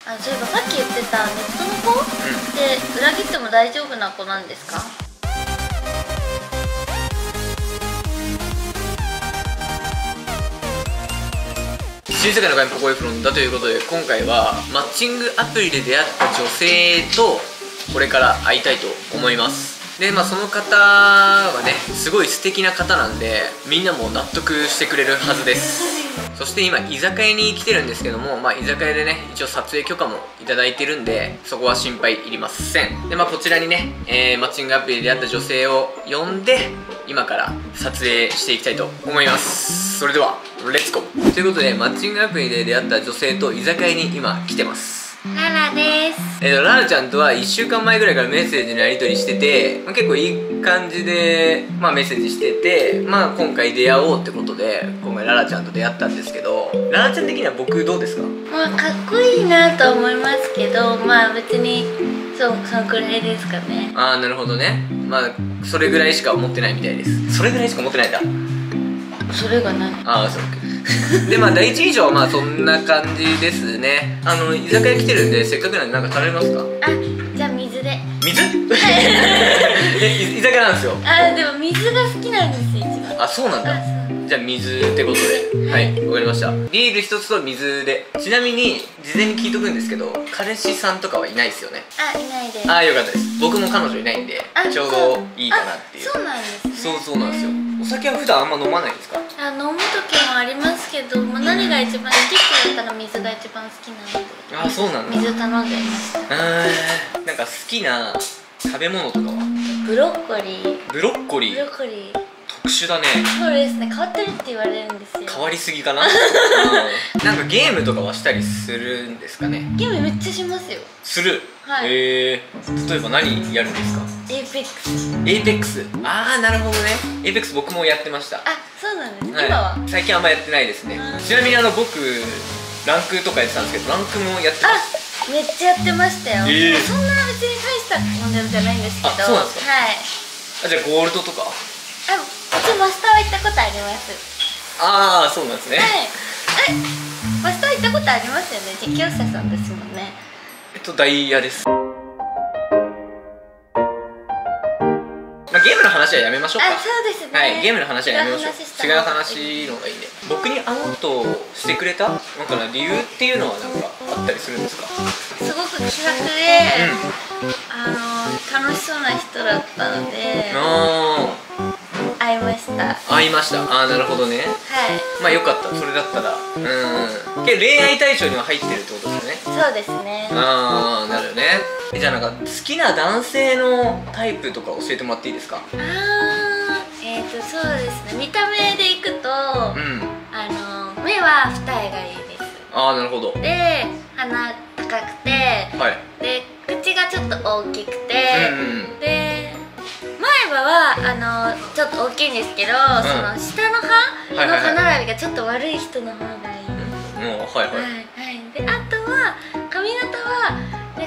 そういえばさっき言ってたネットの子って裏切っても大丈夫な子なんですか？ 新世界の外ポコエフロンだということで、今回はマッチングアプリで出会った女性とこれから会いたいと思います。でその方はねすごい素敵な方なんで、みんなも納得してくれるはずです。そして今居酒屋に来てるんですけども、居酒屋でね一応撮影許可もいただいてるんで、そこは心配いりません。でこちらにね、マッチングアプリで出会った女性を呼んで今から撮影していきたいと思います。それではレッツゴーということで、マッチングアプリで出会った女性と居酒屋に今来てます。 ララです。 ララちゃんとは1週間前ぐらいからメッセージのやり取りしてて、結構いい感じで、メッセージしてて、今回出会おうってことで今回ララちゃんと出会ったんですけど、ララちゃん的には僕どうですか？ かっこいいなと思いますけど、別にそのくらいですかね。 なるほどね。それぐらいしか思ってないみたいです。それぐらいしか思ってないんだ。 それが何？ そうで第一印象はそんな感じですね。居酒屋来てるんで、せっかくなんでなんか食べますか？ じゃあ水で。 水？居酒屋なんですよ。 でも水が好きなんですよ、一番。 そうなんだ。じゃあ水ってことで、はい、わかりました。ビール一つと水で。ちなみに事前に聞いとくんですけど、彼氏さんとかはいないですよね？ いないです。 よかったです。僕も彼女いないんでちょうどいいかなっていう。 そうなんですね。 そうなんですよ。お酒は普段あんま飲まないんですか？ 飲む時もありますけど、何が一番好きって言ったら水が一番好きなので。 そうなんだ。 水頼んでいました。 なんか好きな食べ物とかは？ ブロッコリー。 ブロッコリー特殊だね。 そうですね、変わってるって言われるんですよ。 変わりすぎかな。なんかゲームとかはしたりするんですかね？ ゲームめっちゃしますよ。 する？例えば何やるんですか？ エイペックス。 エイペックス。なるほどね。エイペックス僕もやってました。 そうなんです。今は最近あんまやってないですね。ちなみに僕ランクとかやってたんですけど、ランクもやってます？ めっちゃやってましたよ。そんな別に大した問題じゃないんですけど。 そうなんですか？じゃあゴールドとか？ 一応マスターは行ったことあります。 そうなんですね。 マスター行ったことありますよね。実況者さんですもんね。 ダイヤです。ゲームの話はやめましょうか。 そうですね。 ゲームの話はやめましょう。違う話の方がいいんで。僕に会おうとしてくれた理由っていうのはあったりするんですか？ すごく気楽で、楽しそうな人だったので会いました。 なるほどね。よかった。それだったら恋愛対象には入ってるってことですよね。 そうですね。 なるよね。じゃあ好きな男性のタイプとか教えてもらっていいですか？ そうですね、見た目でいくと目は二重がいいです。 なるほど。 で鼻高くて、で口がちょっと大きくて、で前歯はちょっと大きいんですけど、その下の歯の歯並びがちょっと悪い人の方がいい。であとは髪型は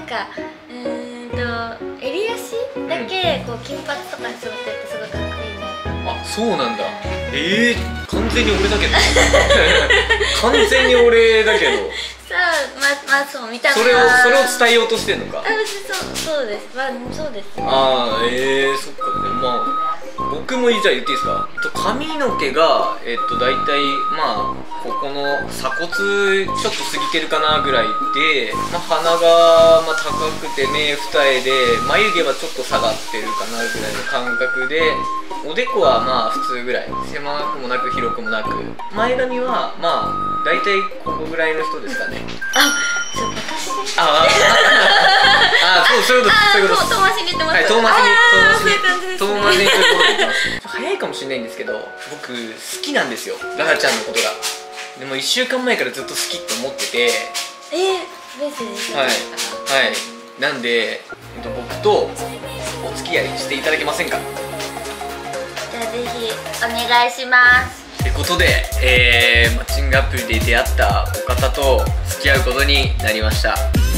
襟足だけ金髪とかに染めてってすごいかっこいいな。 そうなんだ。完全に俺だけど。完全に俺だけど。 そう見た目それを伝えようとしてんのか？ そうです。そうですね。 そっか。僕もじゃあ言っていいですか？髪の毛が大体ここの鎖骨ちょっと過ぎてるかなぐらいで、鼻が高くて目二重で、眉毛はちょっと下がってるかなぐらいの感覚で、おでこは普通ぐらい、狭くもなく広くもなく、前髪は大体ここぐらいの人ですかね。 私です。 そういうことです。 遠回しに言ってます。 遠回しに。 そういう感じですね。 遠回しにそういうこと言ってます。早いかもしれないんですけど、僕好きなんですよ、ララちゃんのことが。でも1週間前からずっと好きって思ってて。 メッセージしてたから。 なんで僕とお付き合いしていただけませんか？ じゃあぜひお願いします。 ってことで、マッチングアプリで出会ったお方と付き合うことになりました。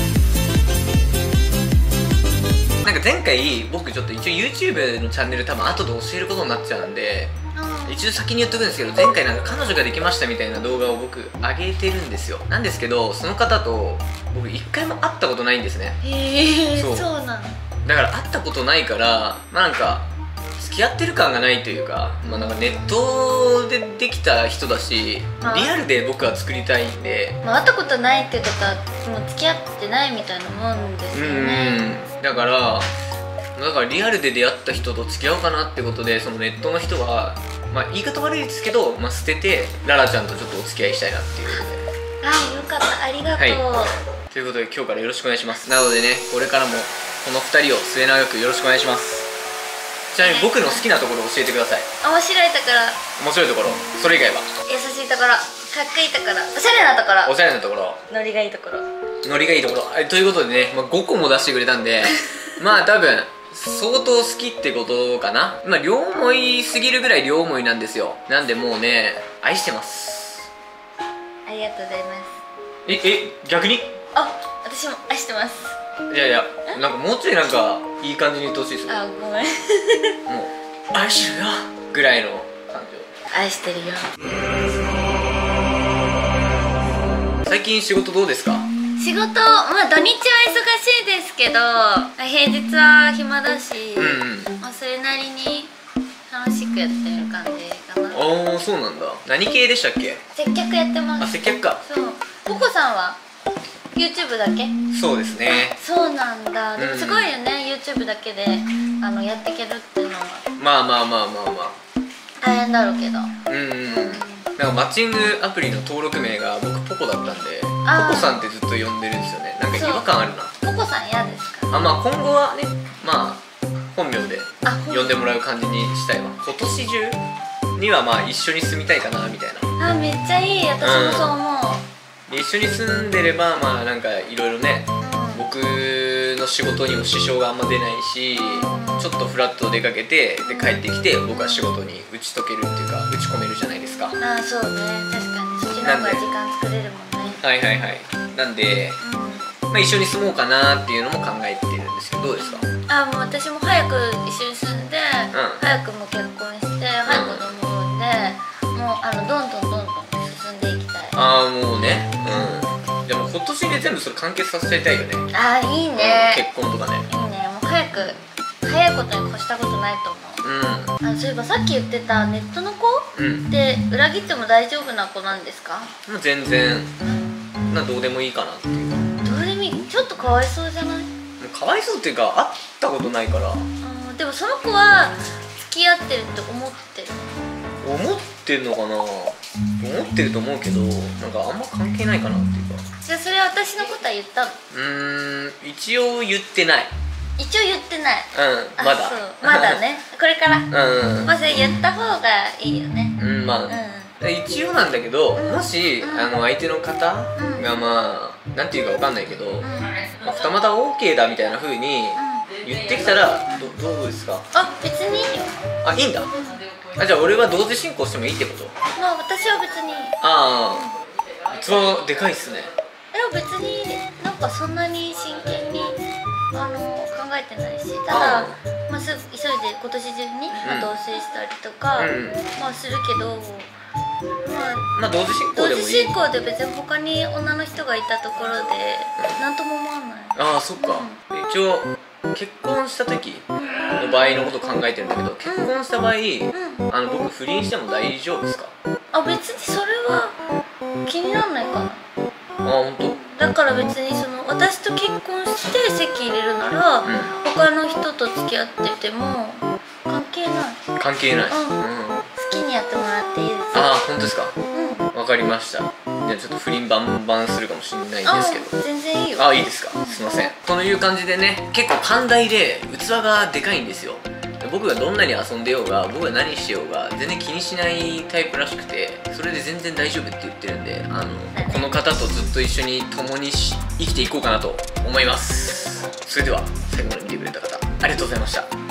前回僕ちょっと一応 YouTube のチャンネル多分後で教えることになっちゃうんで、一応先に言っとくんですけど、前回彼女ができましたみたいな動画を僕上げてるんですよ。なんですけど、その方と僕一回も会ったことないんですね。 へえ、そうなの。 だから会ったことないから、なんか付き合ってる感がないというか、なんかネットでできた人だし、リアルで僕は作りたいんで、 会ったことないってことはもう付き合ってないみたいなもんですよね。 だからリアルで出会った人と付き合おうかなってことで、そのネットの人は言い方悪いですけど、捨ててララちゃんとちょっとお付き合いしたいなっていうことで。 よかった、ありがとう。 はい、ということで今日からよろしくお願いします。なのでね、これからもこの2人を末永くよろしくお願いします。ちなみに僕の好きなところを教えてください。 面白いところ。 面白いところ、それ以外は。 優しいところ、かっこいいところ、おしゃれなところ。 おしゃれなところ、 ノリがいいところ。 ノリがいいところ。ということでね、5個も出してくれたんで多分相当好きってことかな。両思いすぎるぐらい両思いなんですよ。なんでもうね、愛してます。 ありがとうございます。 逆に私も愛してます。 いやなんかもうちょいなんかいい感じに言ってほしいですよ。 ごめんもう愛してるよぐらいの感情。 愛してるよ。 最近仕事どうですか？ 仕事、土日は忙しいですけど、平日は暇だし、それなりに楽しくやってる感じかな。 そうなんだ。何系でしたっけ？ 接客やってます。 接客か。 そう。ポコさんは YouTube だけ？ そうですね。 そうなんだ。でもすごいよね、YouTube だけでやっていけるっていうのは。大変だろうけど。 なんかマッチングアプリの登録名が僕ポコだったんで、ポコさんってずっと呼んでるんですよね。なんか違和感あるな。 ポコさん嫌ですか？ 今後はね、本名で呼んでもらう感じにしたいわ。今年中には一緒に住みたいかなみたいな。 めっちゃいい。私もそう思う。 一緒に住んでればなんかいろいろね、僕の仕事にも支障があんま出ないし、ちょっとフラッと出かけてで帰ってきて、僕は仕事に打ち解けるっていうか打ち込めるじゃないですか。 そうね、確かにそっちの方が時間作れるもんね。 なんで、一緒に住もうかなっていうのも考えてるんですけど、どうですか？ もう私も早く一緒に住んで、早くもう結婚して、早く子供を産んで、もうどんどん進んでいきたい。 もうね、でも今年で全部それ完結させたいよね。 いいね。 結婚とかね。 いいね。もう早いことに越したことないと思う。そういえばさっき言ってたネットの子って裏切っても大丈夫な子なんですか？ もう全然どうでもいいかなっていう。 どうでもいい。ちょっとかわいそうじゃない？ かわいそうっていうか、会ったことないから。 でもその子は付き合ってるって思ってる？ 思ってんのかな。思ってると思うけど、なんかあんま関係ないかなっていうか。 じゃあそれは私のことは言ったの？ 一応言ってない。 一応言ってない。 まだ。 まだね。これから。それ言った方がいいよね。 一応なんだけど、もし相手の方がなんていうかわかんないけど、二股 OK だみたいな風に言ってきたらどうですか？ 別にいいよ。 いいんだ。じゃあ俺は同時進行してもいいってこと？ 私は別にいい。 器でかいっすね。 別になんかそんなに真剣に考えてないし、ただ急いで今年中に同棲したりとかするけど、 同時進行でもいい。 同時進行で別に他に女の人がいたところで何とも思わない。 そっか。一応結婚した時の場合のこと考えてるんだけど、結婚した場合僕不倫しても大丈夫ですか？ 別にそれは気にならないかな。 本当？ だから別に私と結婚して籍入れるなら、他の人と付き合ってても関係ない。 関係ない。 好きにやってもらっていいですよ。 本当ですか？わかりました。じゃあちょっと不倫バンバンするかもしれないんですけど。 全然いいよ。 いいですか？すいません。という感じでね、結構寛大で器がでかいんですよ。僕がどんなに遊んでようが、僕が何してようが全然気にしないタイプらしくて、それで全然大丈夫って言ってるんで、この方とずっと一緒に共に生きていこうかなと思います。それでは最後まで見てくれた方ありがとうございました。